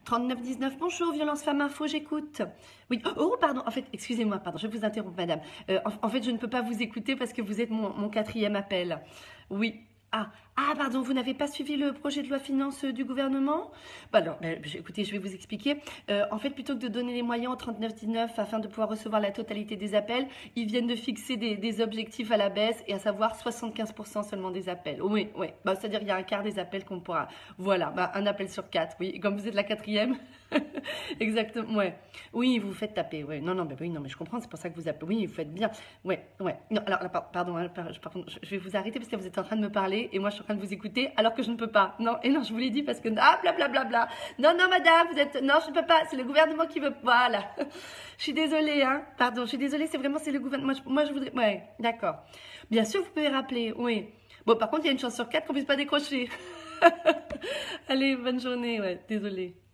39 19, bonjour, Violence Femmes Info, j'écoute. Oui, oh, pardon, en fait, excusez-moi, pardon, je vais vous interrompre, madame. En fait, je ne peux pas vous écouter parce que vous êtes mon quatrième appel. Oui. Pardon, vous n'avez pas suivi le projet de loi finance du gouvernement? Bah alors, écoutez, je vais vous expliquer. En fait, plutôt que de donner les moyens au 39 19 afin de pouvoir recevoir la totalité des appels, ils viennent de fixer des objectifs à la baisse et à savoir 75% seulement des appels. Oui, oui. Bah, c'est-à-dire qu'il y a un quart des appels qu'on pourra. Voilà, bah, un appel sur 4, oui. Et comme vous êtes la quatrième, exactement, ouais. Oui, vous vous faites taper, ouais. Non, non, mais oui, non, mais je comprends, c'est pour ça que vous appelez. Oui, vous faites bien. Ouais, ouais. Non, alors, là, pardon, hein, par contre, je vais vous arrêter parce que vous êtes en train de me parler et moi je suis en train de vous écouter alors que je ne peux pas. Non, et non, je vous l'ai dit parce que blablabla. Non, non, madame, vous êtes. Non, je ne peux pas. C'est le gouvernement qui veut. Voilà. Je suis désolée, hein. Pardon, je suis désolée. C'est le gouvernement. Moi, je voudrais. Ouais, d'accord. Bien sûr, vous pouvez rappeler. Oui. Bon, par contre, il y a une chance sur 4 qu'on puisse pas décrocher. Allez, bonne journée. Ouais, désolée.